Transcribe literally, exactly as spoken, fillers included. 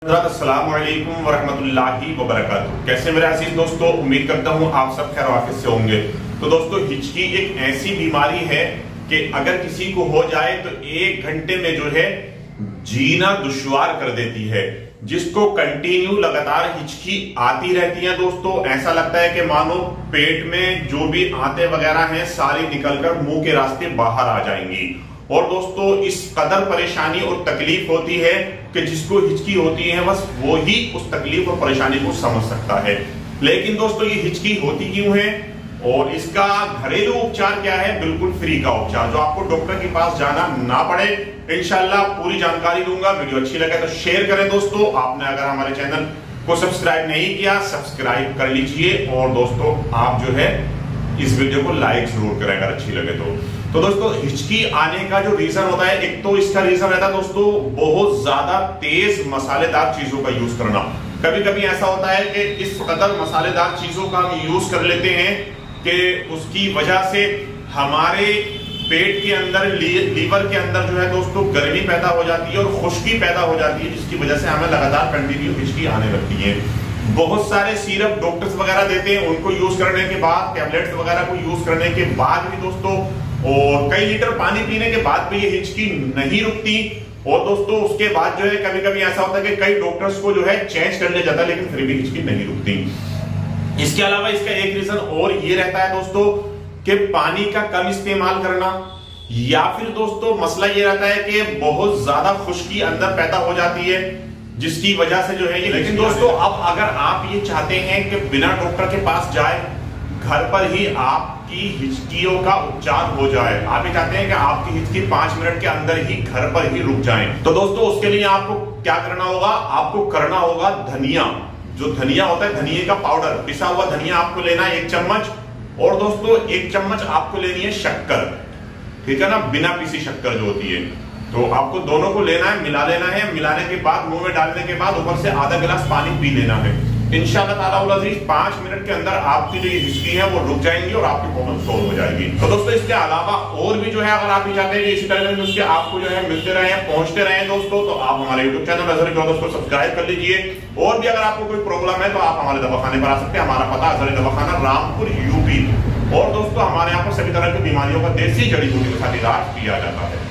अस्सलाम वालेकुम वरहमतुल्लाहि वबरकातुहू। कैसे मेरे अजीज दोस्तों, उम्मीद करता हूँ आप सब खैर वाफियत से होंगे। तो दोस्तों, हिचकी एक ऐसी बीमारी है कि अगर किसी को हो जाए तो एक घंटे में जो है जीना दुश्वार कर देती है। जिसको कंटिन्यू लगातार हिचकी आती रहती है दोस्तों, ऐसा लगता है कि मानो पेट में जो भी आंतें वगैरह हैं सारी निकलकर मुंह के रास्ते बाहर आ जाएंगी। और दोस्तों, इस कदर परेशानी और तकलीफ होती है कि जिसको हिचकी होती है बस वो ही उस तकलीफ और परेशानी को समझ सकता है। लेकिन दोस्तों, ये हिचकी होती क्यों है और इसका घरेलू उपचार क्या है? बिल्कुल फ्री का उपचार, जो आपको डॉक्टर के पास जाना ना पड़े। इंशाल्लाह पूरी जानकारी दूंगा। वीडियो अच्छी लगे तो शेयर करें दोस्तों। आपने अगर हमारे चैनल को सब्सक्राइब नहीं किया, सब्सक्राइब कर लीजिए। और दोस्तों, आप जो है इस वीडियो को लाइक जरूर करें अगर अच्छी लगे तो। तो दोस्तों, हिचकी आने का जो रीजन होता है, एक तो इसका रीजन रहता है दोस्तों बहुत ज्यादा तेज मसालेदार चीजों का यूज करना। कभी कभी ऐसा होता है कि इस कदर मसालेदार चीजों का हम यूज कर लेते हैं कि उसकी वजह से हमारे पेट के अंदर, लीवर के अंदर जो है दोस्तों गर्मी पैदा हो जाती है और खुश्की पैदा हो जाती है, जिसकी वजह से हमें लगातार कंटिन्यू हिचकी आने लगती है। बहुत सारे सिरप डॉक्टर्स वगैरह देते हैं, उनको यूज करने के बाद, टैबलेट्स वगैरह को यूज करने के बाद भी दोस्तों, और कई लीटर पानी पीने के बाद भी ये हिचकी नहीं रुकती। और दोस्तों, उसके बाद जो है कभी कभी ऐसा होता है कि कई डॉक्टर्स को जो है चेंज कर लिया जाता है, लेकिन फिर भी हिचकी नहीं रुकती। इसके अलावा इसका एक रीजन और ये रहता है दोस्तों कि पानी का कम इस्तेमाल करना, या फिर दोस्तों मसला ये रहता है कि बहुत ज्यादा खुश्की अंदर पैदा हो जाती है, जिसकी वजह से जो है ये। लेकिन दोस्तों, अब अगर आप ये चाहते हैं कि बिना डॉक्टर के पास जाए घर पर ही आपकी हिचकियों का उपचार हो जाए, आप ये चाहते हैं कि आपकी हिचकी पांच मिनट के अंदर ही घर पर ही रुक जाए, तो दोस्तों उसके लिए आपको क्या करना होगा? आपको करना होगा धनिया, जो धनिया होता है, धनिया का पाउडर, पिसा हुआ धनिया आपको लेना है एक चम्मच। और दोस्तों, एक चम्मच आपको लेनी है शक्कर, ठीक है ना, बिना पीसी शक्कर जो होती है। तो आपको दोनों को लेना है, मिला लेना है। मिलाने के बाद मुंह में डालने के बाद ऊपर से आधा गिलास पानी पी लेना है। इंशाअल्लाह ताला उल अज़ीज़ पांच मिनट के अंदर आपकी जो ये हिचकी है वो रुक जाएंगी और आपकी प्रॉब्लम सॉल्व हो जाएगी। तो दोस्तों, इसके अलावा और भी जो है, अगर आप ये चाहते हैं कि इसी तरह के नुस्खे आपको जो है मिलते रहे, पहुंचते रहे दोस्तों, तो आप हमारे यूट्यूब चैनल अज़हर इक़बाल दोस्तों सब्सक्राइब कर लीजिए। और भी अगर आपको कोई प्रॉब्लम है तो आप हमारे दवाखाने पर आ सकते हैं। हमारा पता अज़हर दवाखाना, रामपुर, यूपी। और दोस्तों, हमारे यहाँ पर सभी तरह की बीमारियों का देसी जड़ी बूटी के साथ इलाज किया जाता है।